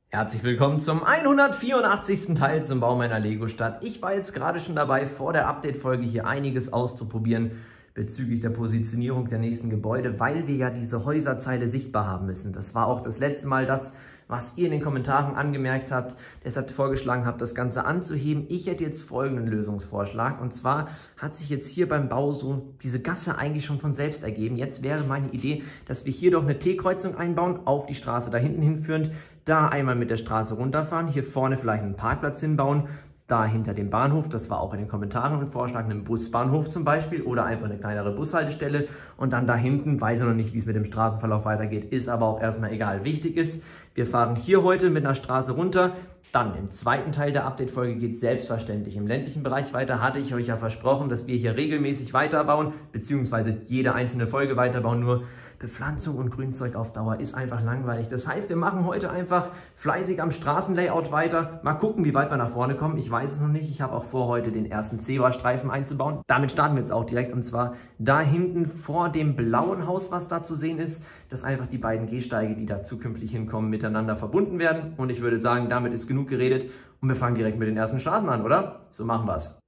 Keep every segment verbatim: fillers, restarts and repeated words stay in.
Herzlich willkommen zum hundertvierundachtzigsten Teil zum Bau meiner Lego-Stadt. Ich war jetzt gerade schon dabei, vor der Update-Folge hier einiges auszuprobieren bezüglich der Positionierung der nächsten Gebäude, weil wir ja diese Häuserzeile sichtbar haben müssen. Das war auch das letzte Mal das, was ihr in den Kommentaren angemerkt habt, deshalb vorgeschlagen habt, das Ganze anzuheben. Ich hätte jetzt folgenden Lösungsvorschlag, und zwar hat sich jetzt hier beim Bau so diese Gasse eigentlich schon von selbst ergeben. Jetzt wäre meine Idee, dass wir hier doch eine T-Kreuzung einbauen, auf die Straße da hinten hinführend, da einmal mit der Straße runterfahren, hier vorne vielleicht einen Parkplatz hinbauen, da hinter dem Bahnhof, das war auch in den Kommentaren ein Vorschlag, einen Busbahnhof zum Beispiel oder einfach eine kleinere Bushaltestelle, und dann da hinten, weiß ich noch nicht, wie es mit dem Straßenverlauf weitergeht, ist aber auch erstmal egal. Wichtig ist, wir fahren hier heute mit einer Straße runter, dann im zweiten Teil der Update-Folge geht es selbstverständlich im ländlichen Bereich weiter. Hatte ich euch ja versprochen, dass wir hier regelmäßig weiterbauen, beziehungsweise jede einzelne Folge weiterbauen, nur Bepflanzung und Grünzeug auf Dauer ist einfach langweilig. Das heißt, wir machen heute einfach fleißig am Straßenlayout weiter. Mal gucken, wie weit wir nach vorne kommen. Ich weiß es noch nicht. Ich habe auch vor, heute den ersten Zebrastreifen einzubauen. Damit starten wir jetzt auch direkt, und zwar da hinten vor dem blauen Haus, was da zu sehen ist, dass einfach die beiden Gehsteige, die da zukünftig hinkommen, miteinander verbunden werden. Und ich würde sagen, damit ist genug geredet und wir fangen direkt mit den ersten Straßen an, oder? So machen wir es.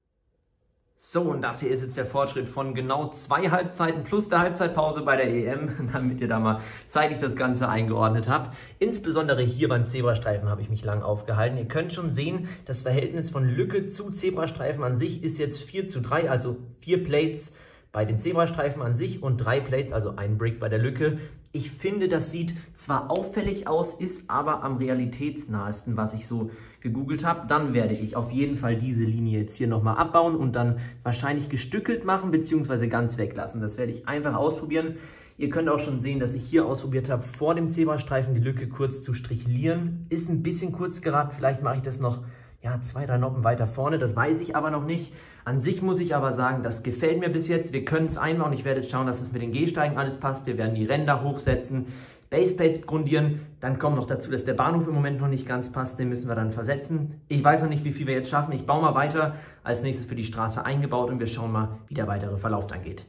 So, und das hier ist jetzt der Fortschritt von genau zwei Halbzeiten plus der Halbzeitpause bei der E M, damit ihr da mal zeitlich das Ganze eingeordnet habt. Insbesondere hier beim Zebrastreifen habe ich mich lang aufgehalten. Ihr könnt schon sehen, das Verhältnis von Lücke zu Zebrastreifen an sich ist jetzt vier zu drei, also vier Plates bei den Zebrastreifen an sich und drei Plates, also ein Brick bei der Lücke. Ich finde, das sieht zwar auffällig aus, ist aber am realitätsnahesten, was ich so gegoogelt habe. Dann werde ich auf jeden Fall diese Linie jetzt hier nochmal abbauen und dann wahrscheinlich gestückelt machen bzw. ganz weglassen. Das werde ich einfach ausprobieren. Ihr könnt auch schon sehen, dass ich hier ausprobiert habe, vor dem Zebrastreifen die Lücke kurz zu strichlieren. Ist ein bisschen kurz geraten, vielleicht mache ich das noch ja, zwei, drei Noppen weiter vorne, das weiß ich aber noch nicht. An sich muss ich aber sagen, das gefällt mir bis jetzt. Wir können es einbauen. Ich werde jetzt schauen, dass es mit den Gehsteigen alles passt. Wir werden die Ränder hochsetzen, Baseplates grundieren. Dann kommt noch dazu, dass der Bahnhof im Moment noch nicht ganz passt. Den müssen wir dann versetzen. Ich weiß noch nicht, wie viel wir jetzt schaffen. Ich baue mal weiter. Als nächstes für die Straße eingebaut und wir schauen mal, wie der weitere Verlauf dann geht.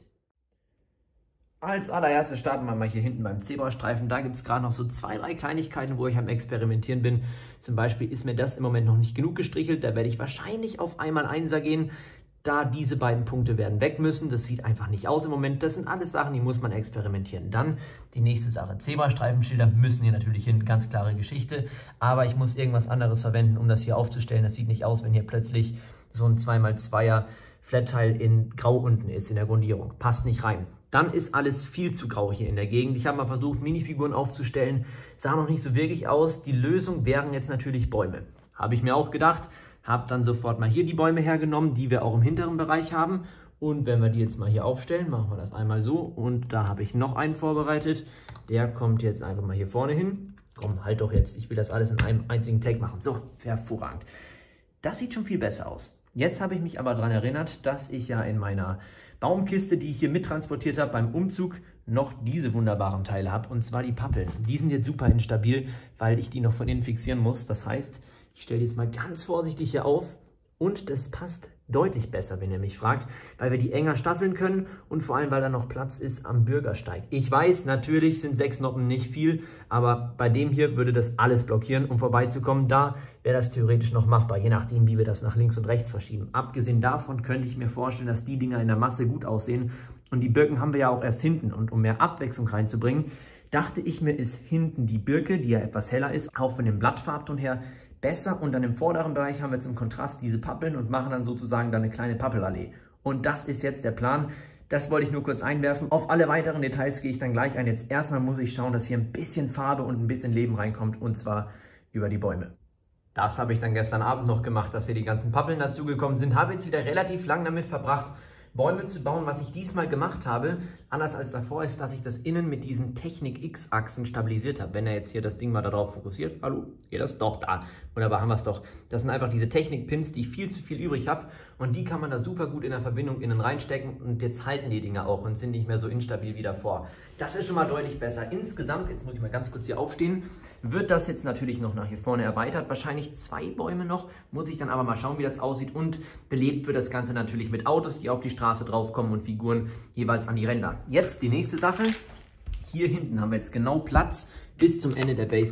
Als allererstes starten wir mal hier hinten beim Zebrastreifen. Da gibt es gerade noch so zwei, drei Kleinigkeiten, wo ich am Experimentieren bin. Zum Beispiel ist mir das im Moment noch nicht genug gestrichelt. Da werde ich wahrscheinlich auf einmal Einser gehen, da diese beiden Punkte werden weg müssen. Das sieht einfach nicht aus im Moment. Das sind alles Sachen, die muss man experimentieren. Dann die nächste Sache. Zebrastreifenschilder müssen hier natürlich hin, ganz klare Geschichte. Aber ich muss irgendwas anderes verwenden, um das hier aufzustellen. Das sieht nicht aus, wenn hier plötzlich so ein zwei mal zweier Flat-Teil in Grau unten ist in der Grundierung. Passt nicht rein. Dann ist alles viel zu grau hier in der Gegend. Ich habe mal versucht, Minifiguren aufzustellen. Sah noch nicht so wirklich aus. Die Lösung wären jetzt natürlich Bäume. Habe ich mir auch gedacht. Habe dann sofort mal hier die Bäume hergenommen, die wir auch im hinteren Bereich haben. Und wenn wir die jetzt mal hier aufstellen, machen wir das einmal so. Und da habe ich noch einen vorbereitet. Der kommt jetzt einfach mal hier vorne hin. Komm, halt doch jetzt. Ich will das alles in einem einzigen Tag machen. So, hervorragend. Das sieht schon viel besser aus. Jetzt habe ich mich aber daran erinnert, dass ich ja in meiner Baumkiste, die ich hier mittransportiert habe beim Umzug, noch diese wunderbaren Teile habe, und zwar die Pappeln. Die sind jetzt super instabil, weil ich die noch von innen fixieren muss. Das heißt, ich stelle die jetzt mal ganz vorsichtig hier auf und das passt deutlich besser, wenn ihr mich fragt, weil wir die enger staffeln können und vor allem, weil da noch Platz ist am Bürgersteig. Ich weiß, natürlich sind sechs Noppen nicht viel, aber bei dem hier würde das alles blockieren, um vorbeizukommen. Da wäre das theoretisch noch machbar, je nachdem, wie wir das nach links und rechts verschieben. Abgesehen davon könnte ich mir vorstellen, dass die Dinger in der Masse gut aussehen, und die Birken haben wir ja auch erst hinten, und um mehr Abwechslung reinzubringen, dachte ich mir, ist hinten die Birke, die ja etwas heller ist, auch von dem Blattfarbton her, besser, und dann im vorderen Bereich haben wir zum Kontrast diese Pappeln und machen dann sozusagen dann eine kleine Pappelallee. Und das ist jetzt der Plan. Das wollte ich nur kurz einwerfen. Auf alle weiteren Details gehe ich dann gleich ein. Jetzt erstmal muss ich schauen, dass hier ein bisschen Farbe und ein bisschen Leben reinkommt, und zwar über die Bäume. Das habe ich dann gestern Abend noch gemacht, dass hier die ganzen Pappeln dazugekommen sind. Habe jetzt wieder relativ lang damit verbracht, Bäume zu bauen. Was ich diesmal gemacht habe, anders als davor, ist, dass ich das innen mit diesen Technik-X-Achsen stabilisiert habe. Wenn er jetzt hier das Ding mal darauf fokussiert, hallo, geht das doch da. Wunderbar, haben wir es doch. Das sind einfach diese Technik-Pins, die ich viel zu viel übrig habe, und die kann man da super gut in der Verbindung innen reinstecken, und jetzt halten die Dinger auch und sind nicht mehr so instabil wie davor. Das ist schon mal deutlich besser. Insgesamt, jetzt muss ich mal ganz kurz hier aufstehen, wird das jetzt natürlich noch nach hier vorne erweitert. Wahrscheinlich zwei Bäume noch, muss ich dann aber mal schauen, wie das aussieht, und belebt wird das Ganze natürlich mit Autos, die auf die Straße draufkommen, und Figuren jeweils an die Ränder. Jetzt die nächste Sache. Hier hinten haben wir jetzt genau Platz bis zum Ende der Baseplate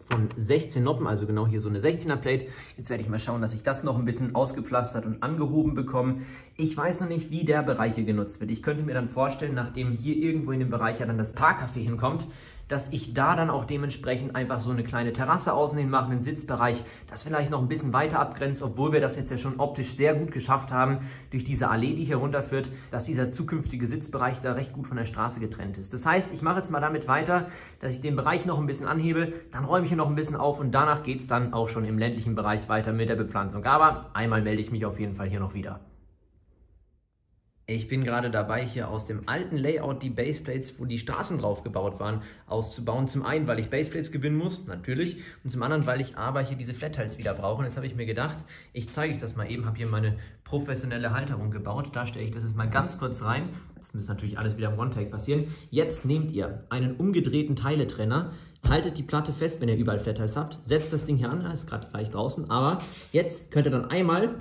von sechzehn Noppen, also genau hier so eine sechzehner Plate. Jetzt werde ich mal schauen, dass ich das noch ein bisschen ausgepflastert und angehoben bekomme. Ich weiß noch nicht, wie der Bereich hier genutzt wird. Ich könnte mir dann vorstellen, nachdem hier irgendwo in dem Bereich ja dann das Parkcafé hinkommt, dass ich da dann auch dementsprechend einfach so eine kleine Terrasse außen hin mache, einen Sitzbereich, das vielleicht noch ein bisschen weiter abgrenzt, obwohl wir das jetzt ja schon optisch sehr gut geschafft haben, durch diese Allee, die hier runterführt, dass dieser zukünftige Sitzbereich da recht gut von der Straße getrennt ist. Das heißt, ich mache jetzt mal damit weiter, dass ich den Bereich noch ein bisschen anhebe, dann räume ich hier noch ein bisschen auf und danach geht es dann auch schon im ländlichen Bereich weiter mit der Bepflanzung. Aber einmal melde ich mich auf jeden Fall hier noch wieder. Ich bin gerade dabei, hier aus dem alten Layout die Baseplates, wo die Straßen drauf gebaut waren, auszubauen. Zum einen, weil ich Baseplates gewinnen muss, natürlich. Und zum anderen, weil ich aber hier diese Flat-Tiles wieder brauche. Und jetzt habe ich mir gedacht, ich zeige euch das mal eben. Habe hier meine professionelle Halterung gebaut. Da stelle ich das jetzt mal ganz kurz rein. Das müsste natürlich alles wieder im One-Take passieren. Jetzt nehmt ihr einen umgedrehten Teiletrenner. Haltet die Platte fest, wenn ihr überall Flat-Tiles habt. Setzt das Ding hier an. Das ist gerade gleich draußen. Aber jetzt könnt ihr dann einmal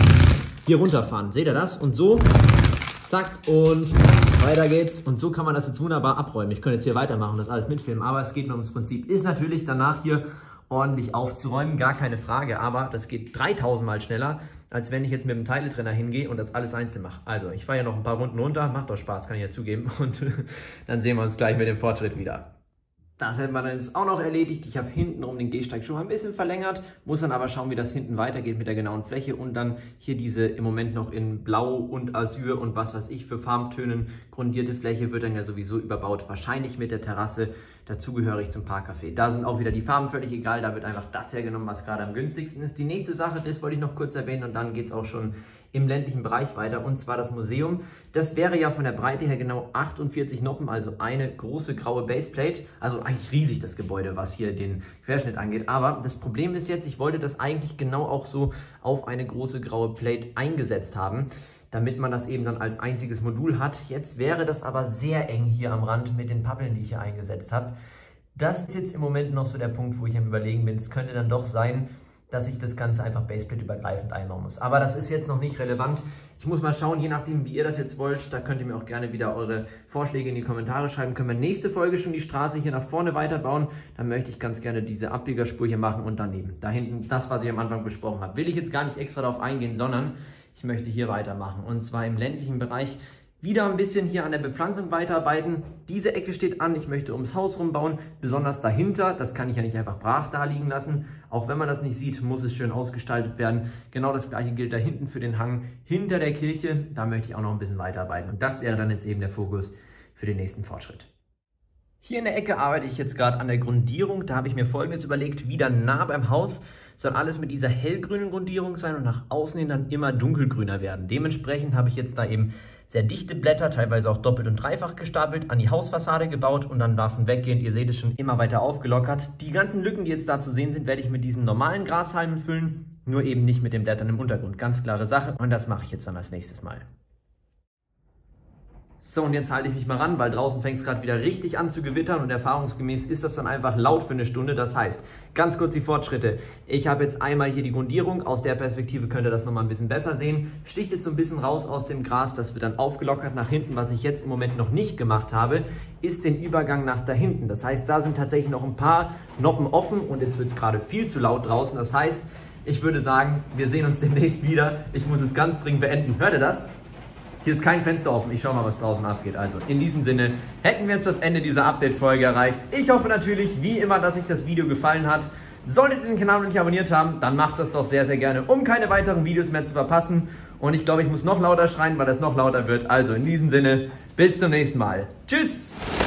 hier runterfahren. Seht ihr das? Und so... Zack und weiter geht's. Und so kann man das jetzt wunderbar abräumen. Ich könnte jetzt hier weitermachen und das alles mitfilmen, aber es geht nur ums Prinzip. Ist natürlich danach hier ordentlich aufzuräumen, gar keine Frage, aber das geht dreitausend Mal schneller, als wenn ich jetzt mit dem Teiletrenner hingehe und das alles einzeln mache. Also, ich fahre ja noch ein paar Runden runter, macht doch Spaß, kann ich ja zugeben. Und dann sehen wir uns gleich mit dem Fortschritt wieder. Das hätten wir dann jetzt auch noch erledigt. Ich habe hinten um den Gehsteig schon mal ein bisschen verlängert, muss dann aber schauen, wie das hinten weitergeht mit der genauen Fläche und dann hier diese im Moment noch in Blau und Azur und was weiß ich für Farbtönen grundierte Fläche wird dann ja sowieso überbaut, wahrscheinlich mit der Terrasse dazugehörig zum Parkcafé. Da sind auch wieder die Farben völlig egal, da wird einfach das hergenommen, was gerade am günstigsten ist. Die nächste Sache, das wollte ich noch kurz erwähnen und dann geht es auch schon im ländlichen Bereich weiter, und zwar das Museum. Das wäre ja von der Breite her genau achtundvierzig Noppen, also eine große graue Baseplate. Also eigentlich riesig das Gebäude, was hier den Querschnitt angeht. Aber das Problem ist jetzt, ich wollte das eigentlich genau auch so auf eine große graue Plate eingesetzt haben, damit man das eben dann als einziges Modul hat. Jetzt wäre das aber sehr eng hier am Rand mit den Pappeln, die ich hier eingesetzt habe. Das ist jetzt im Moment noch so der Punkt, wo ich am Überlegen bin. Es könnte dann doch sein, dass ich das Ganze einfach Baseplate-übergreifend einbauen muss. Aber das ist jetzt noch nicht relevant. Ich muss mal schauen, je nachdem, wie ihr das jetzt wollt, da könnt ihr mir auch gerne wieder eure Vorschläge in die Kommentare schreiben. Können wir nächste Folge schon die Straße hier nach vorne weiterbauen? Dann möchte ich ganz gerne diese Abbiegerspur hier machen und daneben, da hinten, das, was ich am Anfang besprochen habe. Will ich jetzt gar nicht extra darauf eingehen, sondern ich möchte hier weitermachen. Und zwar im ländlichen Bereich wieder ein bisschen hier an der Bepflanzung weiterarbeiten. Diese Ecke steht an, ich möchte ums Haus rumbauen, besonders dahinter, das kann ich ja nicht einfach brach da liegen lassen. Auch wenn man das nicht sieht, muss es schön ausgestaltet werden. Genau das gleiche gilt da hinten für den Hang hinter der Kirche, da möchte ich auch noch ein bisschen weiterarbeiten. Und das wäre dann jetzt eben der Fokus für den nächsten Fortschritt. Hier in der Ecke arbeite ich jetzt gerade an der Grundierung. Da habe ich mir Folgendes überlegt: wieder nah beim Haus soll alles mit dieser hellgrünen Grundierung sein und nach außen hin dann immer dunkelgrüner werden. Dementsprechend habe ich jetzt da eben sehr dichte Blätter, teilweise auch doppelt und dreifach gestapelt, an die Hausfassade gebaut und dann davon weggehend, ihr seht es schon, immer weiter aufgelockert. Die ganzen Lücken, die jetzt da zu sehen sind, werde ich mit diesen normalen Grashalmen füllen, nur eben nicht mit den Blättern im Untergrund. Ganz klare Sache, und das mache ich jetzt dann als nächstes Mal. So, und jetzt halte ich mich mal ran, weil draußen fängt es gerade wieder richtig an zu gewittern und erfahrungsgemäß ist das dann einfach laut für eine Stunde. Das heißt, ganz kurz die Fortschritte. Ich habe jetzt einmal hier die Grundierung. Aus der Perspektive könnt ihr das nochmal ein bisschen besser sehen. Sticht jetzt so ein bisschen raus aus dem Gras, das wird dann aufgelockert nach hinten. Was ich jetzt im Moment noch nicht gemacht habe, ist den Übergang nach da hinten. Das heißt, da sind tatsächlich noch ein paar Noppen offen und jetzt wird es gerade viel zu laut draußen. Das heißt, ich würde sagen, wir sehen uns demnächst wieder. Ich muss es ganz dringend beenden. Hört ihr das? Hier ist kein Fenster offen, ich schaue mal, was draußen abgeht. Also in diesem Sinne hätten wir jetzt das Ende dieser Update-Folge erreicht. Ich hoffe natürlich, wie immer, dass euch das Video gefallen hat. Solltet ihr den Kanal noch nicht abonniert haben, dann macht das doch sehr, sehr gerne, um keine weiteren Videos mehr zu verpassen. Und ich glaube, ich muss noch lauter schreien, weil das noch lauter wird. Also in diesem Sinne, bis zum nächsten Mal. Tschüss!